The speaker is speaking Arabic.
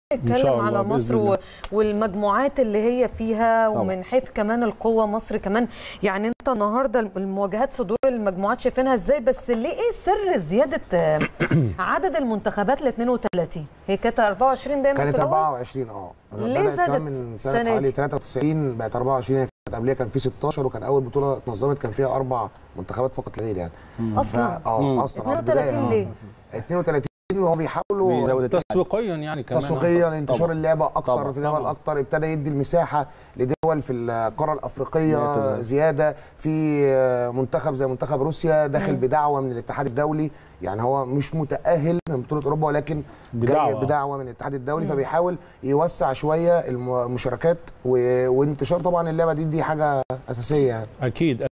نتكلم على مصر والمجموعات اللي هي فيها، ومن حيث كمان القوة مصر كمان. يعني انت النهارده المواجهات في دور المجموعات شايفينها ازاي؟ بس ليه ايه سر زيادة عدد المنتخبات ل 32؟ هي كانت 24 دايما كانت في الأول؟ 24 ليه زادت من سنة حوالي 93 بقت 24. كانت قبلها كان في 16، وكان اول بطولة اتنظمت كان فيها 4 منتخبات فقط لا غير يعني. اصلا اصلا 32 ليه؟ 32 وهو بيحاولوا بيزودوا تسويقيا يعني كمان تسويقيا انتشار اللعبه اكتر طبعًا في دول اكتر، ابتدى يدي المساحه لدول في القاره الافريقيه زياده. في منتخب زي منتخب روسيا داخل بدعوه من الاتحاد الدولي، يعني هو مش متاهل من بطوله اوروبا ولكن جاي بدعوه من الاتحاد الدولي، فبيحاول يوسع شويه المشاركات وانتشار طبعا اللعبه دي حاجه اساسيه يعني. اكيد.